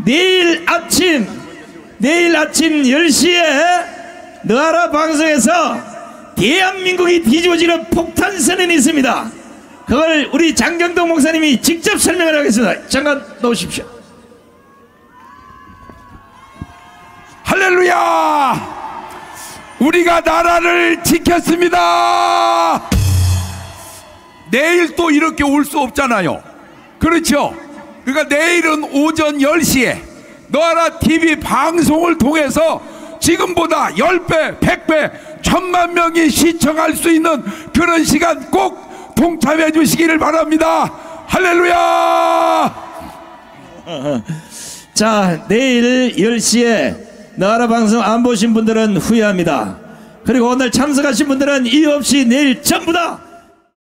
내일 아침 10시에 너하라 방송에서 대한민국이 뒤집어지는 폭탄 선언이 있습니다. 그걸 우리 장경동 목사님이 직접 설명을 하겠습니다. 잠깐 놓으십시오. 할렐루야! 우리가 나라를 지켰습니다. 내일 또 이렇게 올 수 없잖아요. 그렇죠? 그러니까 내일은 오전 10시에 너하라 TV 방송을 통해서 지금보다 10배, 100배, 1000만 명이 시청할 수 있는 그런 시간 꼭 동참해 주시기를 바랍니다. 할렐루야! 자, 내일 10시에 너하라 방송 안 보신 분들은 후회합니다. 그리고 오늘 참석하신 분들은 이유 없이 내일 전부 다